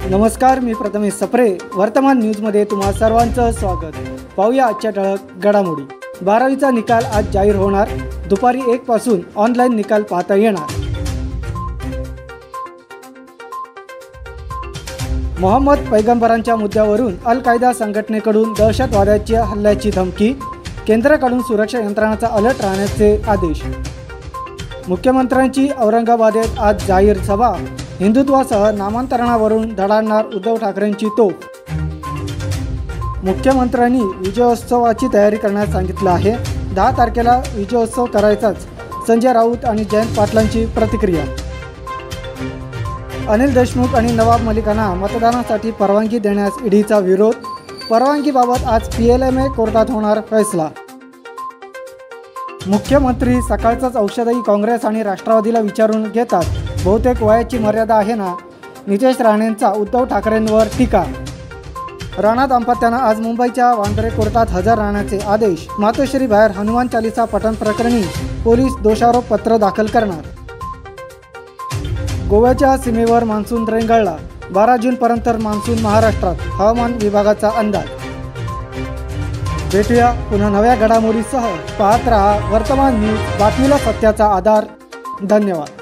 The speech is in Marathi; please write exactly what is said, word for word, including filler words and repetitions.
नमस्कार, मी प्रथमेश सप्रे. वर्तमान न्यूजमध्ये तुम्हा सर्वांचं स्वागत. पाहूया आजच्या ठळक घडामोडी. बारावीचा निकाल आज जाहीर होणार. दुपारी एक पासून ऑनलाईन निकाल पाहता येणार. मोहम्मद पैगंबरांच्या मुद्द्यावरून अल कायदा संघटनेकडून दहशतवाद्याच्या हल्ल्याची धमकी. केंद्राकडून सुरक्षा यंत्रणांचा अलर्ट राहण्याचे आदेश. मुख्यमंत्र्यांची औरंगाबादेत आज जाहीर सभा. हिंदुत्वासह नामांतरणावरून धडाडणार उद्धव ठाकरेंची तोफ. मुख्यमंत्र्यांनी विजयोत्सवाची तयारी करण्यास सांगितलं आहे. दहा तारखेला विजयोत्सव करायचाच. संजय राऊत आणि जयंत पाटलांची प्रतिक्रिया. अनिल देशमुख आणि नवाब मलिकांना मतदानासाठी परवानगी देण्यास ईडीचा विरोध. परवानगीबाबत आज पी एल एम ए कोर्टात होणार फैसला. मुख्यमंत्री सकाळचाच औषधही काँग्रेस आणि राष्ट्रवादीला विचारून घेतात. बहुतेक वयाची मर्यादा आहे ना. नितेश राणेंचा उद्धव ठाकरेंवर टीका. राणा दाम्पत्यानं आज मुंबईच्या वांद्रे कोर्टात हजर राहण्याचे आदेश. मातोश्री बाहेर हनुमान चालीसा पठण प्रकरणी पोलीस दोषारोप पत्र दाखल करणार. गोव्याच्या सीमेवर मान्सून रेंगाळला. बारा जूनपर्यंत मान्सून महाराष्ट्रात, हवामान विभागाचा अंदाज. भेटूया पुन्हा नव्या घडामोडीसह. पाहत रहा वर्तमान न्यूज, बातमीला सत्याचा आधार. धन्यवाद.